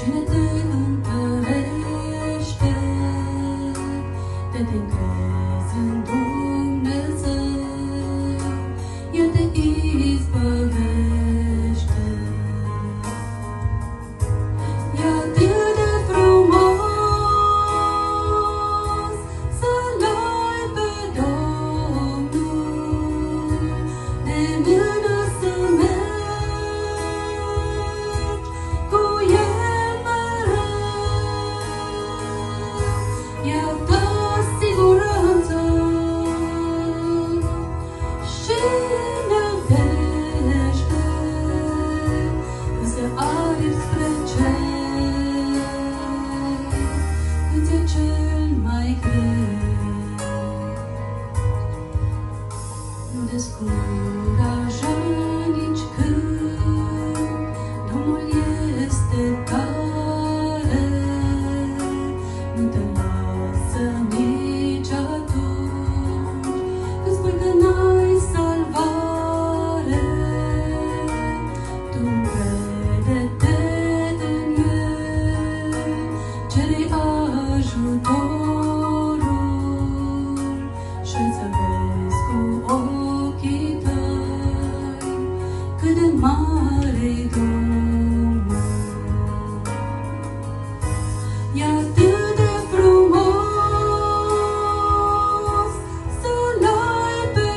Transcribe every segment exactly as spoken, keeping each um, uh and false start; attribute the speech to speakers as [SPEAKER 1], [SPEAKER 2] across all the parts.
[SPEAKER 1] Cine te întărește, te încrezi în Dumnezeu, El te izbăvește. E atât de frumos să-L ai pe Domnul, de mână să mergi cu El mereu. E a ta siguranță și nădejde, însă aripi spre cer, când ți-e cel mai greu. Nu descuraja nici când, Domnul este tare, nu te lasă nici atunci când spui că n-ai salvare. Tu încrede-te în El, cere-i ajutorul și să vezi cu ochii tăi cât de mare-i Domnul. E atât de frumos să-L ai pe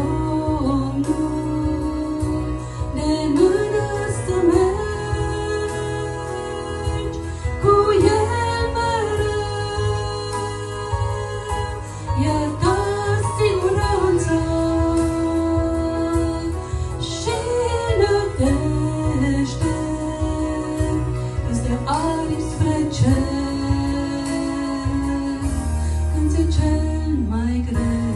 [SPEAKER 1] Domnul, de mână să mergi cu El mereu. E a ta siguranță și nădejde, îți dă aripi spre cer, când ți-e cel mai greu.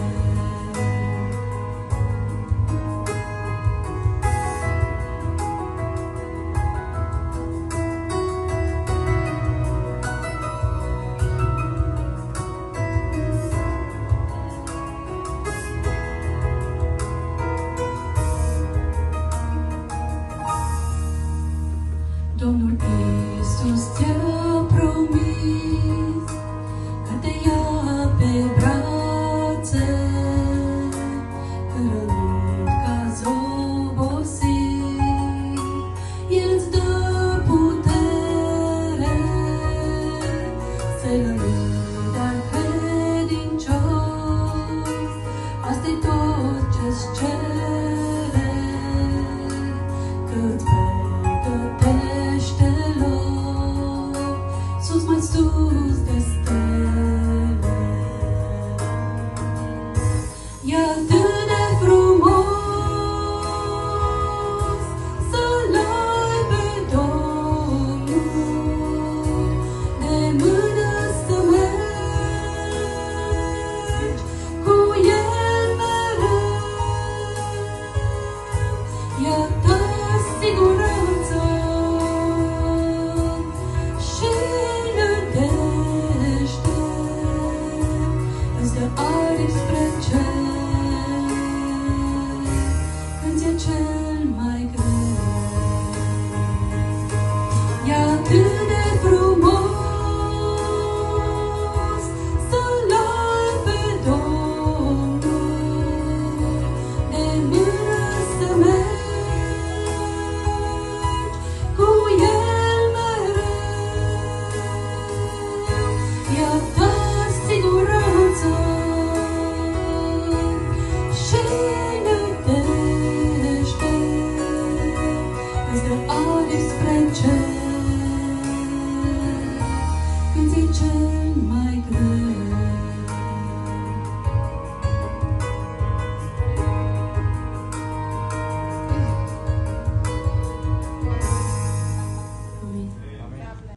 [SPEAKER 1] Domnul Iisus ți-a promis că te ia pe brațe, rănit ca zobosit, El îți dă putere, să-i lămâi, dar credincios, asta-i tot ce-ți cere, că-ți pregătește loc sus mai sus.